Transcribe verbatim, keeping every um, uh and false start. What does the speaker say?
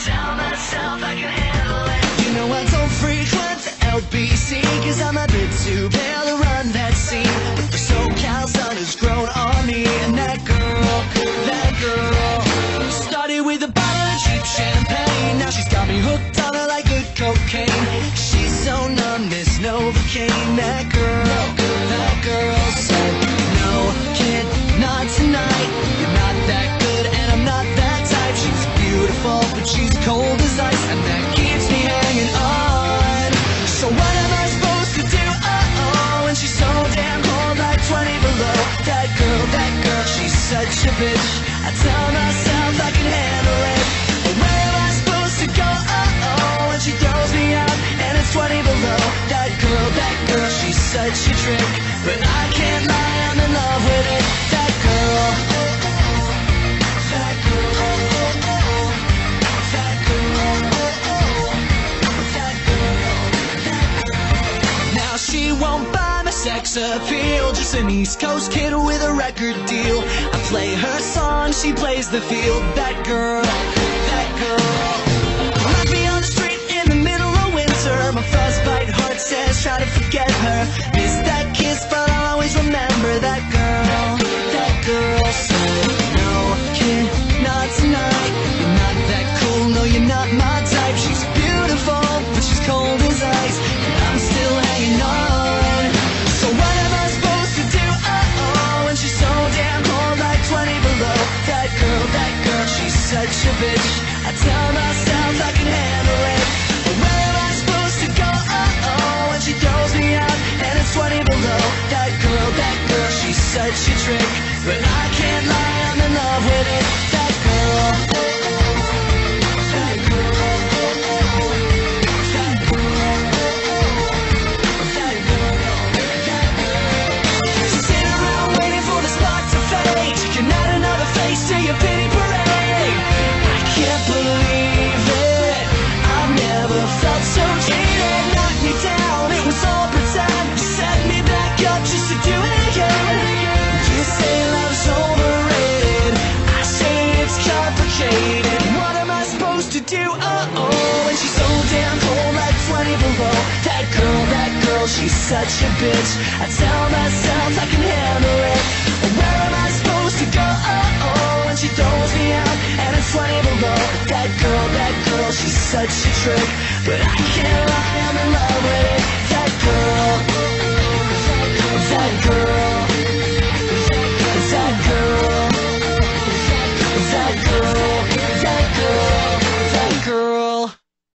tell myself I can handle it. You know I don't frequent the L B C, cause I'm a bit too pale to run that scene. But the SoCal sun has grown on me, and that girl, that girl started with a bottle of cheap champagne. Now she's got me hooked on her like good cocaine. She's so numb, there's Novocaine. That girl, that girl said, no, kid, not tonight. You're not that good and I'm not that type. She's beautiful, but she's cold as ice, and that keeps me hanging on. So what am I supposed to do? Uh-oh, when she's so damn cold, like twenty below. That girl, that girl, she's such a bitch. I tell myself I can handle it. But where am I supposed to go? Uh-oh, when she throws me out and it's twenty below. That girl, that girl, she's such a trick. But I can't lie, I'm in love with it. That girl, that girl, that girl, that girl. Now she won't buy my sex appeal, just an East Coast kid with a record deal. I play her song, she plays the field. That girl, that girl. Left me on the street in the middle of winter. My frostbite heart says try to forget her. Miss that kiss, but I'll always remember that girl. That girl said, no, kid, not tonight. You're not that cool, no, you're not my type. She's beautiful, but she's cold as ice, and I'm still hanging on. So what am I supposed to do? Uh-oh, when she's so damn cold, like twenty below. That girl, that girl, she's such a bitch. I tell myself I can handle it. But where am I supposed to go? Uh-oh, when she throws me out and it's twenty below. That girl, that girl, she's such a trick. But I can't lie, I'm in love with it. That girl, that girl, that girl, that girl, that girl. Sit around waiting for the spark to fade. You can add another face to your pity parade. I can't believe it, I've never felt so cheated. Knocked me down, it was all pretend. You set me back up just to do it again. You say love's overrated, I say it's complicated. What am I supposed to do? Uh-oh, when she's so damn cold, like twenty below. That girl, that girl, she's such a bitch. I tell myself I can handle it. But where am I supposed to go? Uh-oh, when she throws me out and it's twenty below. That girl, that girl, she's such a trick. But I can't lie, I'm in love with it. That girl.